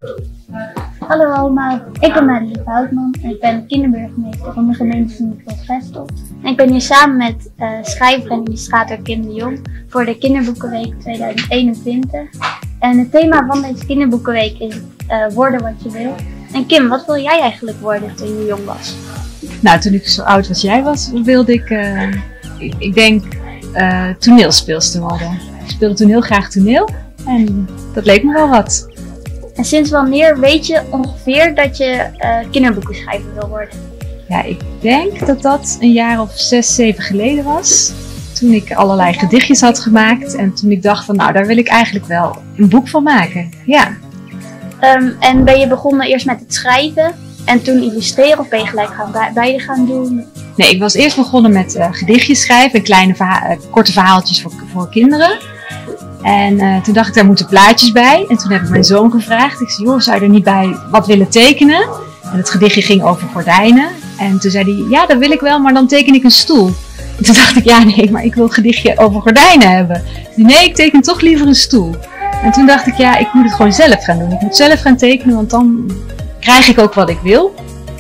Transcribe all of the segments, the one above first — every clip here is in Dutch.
Hallo allemaal, ik ben Madeline Houtman en ik ben kinderburgemeester van de gemeente Sint-Niklaas-Vestel. En ik ben hier samen met schrijver en illustrator Kim de Jong voor de Kinderboekenweek 2021. En het thema van deze Kinderboekenweek is worden wat je wil. En Kim, wat wil jij eigenlijk worden toen je jong was? Nou, toen ik zo oud als jij was, wilde ik denk toneelspeelster worden. Ik speelde toen heel graag toneel en dat leek me wel wat. En sinds wanneer weet je ongeveer dat je kinderboekenschrijver wil worden? Ja, ik denk dat dat een jaar of 6, 7 geleden was. Toen ik allerlei gedichtjes had gemaakt en toen ik dacht van nou, daar wil ik eigenlijk wel een boek van maken. Ja. En ben je begonnen eerst met het schrijven en toen illustreren of ben je gelijk beide gaan doen? Nee, ik was eerst begonnen met gedichtjes schrijven en kleine korte verhaaltjes voor kinderen. En toen dacht ik, daar moeten plaatjes bij. En toen heb ik mijn zoon gevraagd. Ik zei, joh, zou je er niet bij wat willen tekenen? En het gedichtje ging over gordijnen. En toen zei hij, ja, dat wil ik wel, maar dan teken ik een stoel. En toen dacht ik, ja, nee, maar ik wil een gedichtje over gordijnen hebben. Nee, ik teken toch liever een stoel. En toen dacht ik, ja, ik moet het gewoon zelf gaan doen. Ik moet zelf gaan tekenen, want dan krijg ik ook wat ik wil.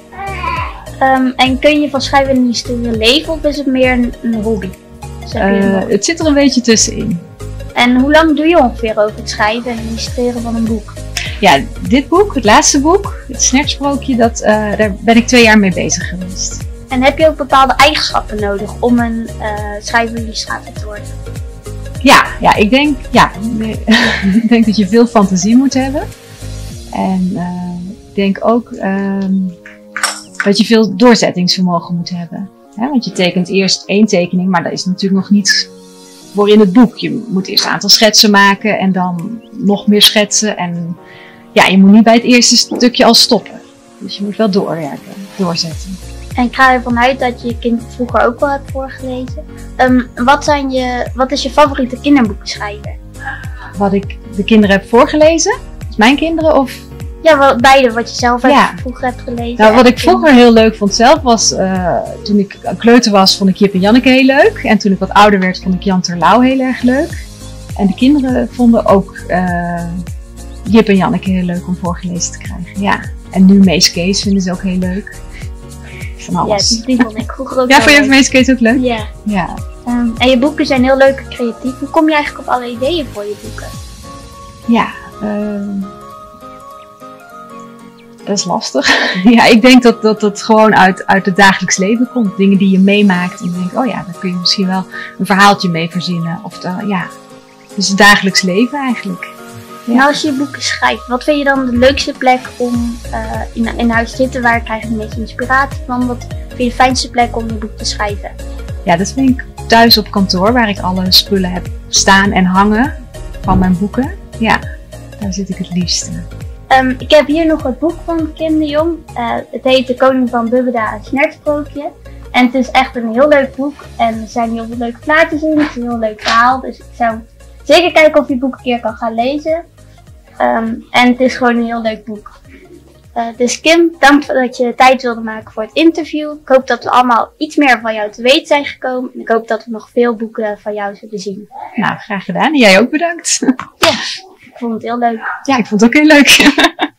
En kun je van schrijven en illustreren leven of is het meer een hobby? Het zit er een beetje tussenin. En hoe lang doe je ongeveer over het schrijven en illustreren van een boek? Ja, dit boek, het laatste boek, het Snertsprookje, daar ben ik 2 jaar mee bezig geweest. En heb je ook bepaalde eigenschappen nodig om een schrijver en illustrator te worden? Ja, ik denk dat je veel fantasie moet hebben. En ik denk ook dat je veel doorzettingsvermogen moet hebben. Want je tekent eerst 1 tekening, maar dat is natuurlijk nog niet voor in het boek. Je moet eerst een aantal schetsen maken en dan nog meer schetsen. En ja, je moet niet bij het eerste stukje al stoppen. Dus je moet wel doorwerken, doorzetten. En ik ga ervan uit dat je je kind vroeger ook wel hebt voorgelezen. Wat is je favoriete kinderboekenschrijver? Wat ik de kinderen heb voorgelezen? Dus mijn kinderen of... Ja, beide. Wat je zelf vroeger hebt gelezen. Nou, wat ik vroeger heel leuk vond zelf was, toen ik kleuter was, vond ik Jip en Janneke heel leuk. En toen ik wat ouder werd, vond ik Jan Terlouw heel erg leuk. En de kinderen vonden ook Jip en Janneke heel leuk om voorgelezen te krijgen. Ja. En nu Mees Kees vinden ze ook heel leuk. Van alles. Ja, die vond ik vroeger ook ja, vond je Mees Kees ook leuk? Ja. En je boeken zijn heel leuk en creatief. Hoe kom je eigenlijk op alle ideeën voor je boeken? Ja, dat is lastig. Ja, ik denk dat het gewoon uit het dagelijks leven komt. Dingen die je meemaakt en je denkt, oh ja, daar kun je misschien wel een verhaaltje mee verzinnen. Dus het dagelijks leven eigenlijk. Ja. Nou, als je boeken schrijft, wat vind je dan de leukste plek om in huis te zitten? Waar krijg je een beetje inspiratie van? Wat vind je de fijnste plek om een boek te schrijven? Ja, dat vind ik thuis op kantoor, waar ik alle spullen heb staan en hangen van mijn boeken. Ja, daar zit ik het liefste. Ik heb hier nog het boek van Kim de Jong. Het heet De Koning van Bubbeda, een Snertsprookje. En het is echt een heel leuk boek. En er zijn heel veel leuke plaatjes in. Het is een heel leuk verhaal. Dus ik zou zeker kijken of je het boek een keer kan gaan lezen. En het is gewoon een heel leuk boek. Dus Kim, dank dat je tijd wilde maken voor het interview. Ik hoop dat we allemaal iets meer van jou te weten zijn gekomen. En ik hoop dat we nog veel boeken van jou zullen zien. Nou, graag gedaan. En jij ook bedankt. Ja, ik vond het heel leuk. Ja, ik vond het ook heel leuk.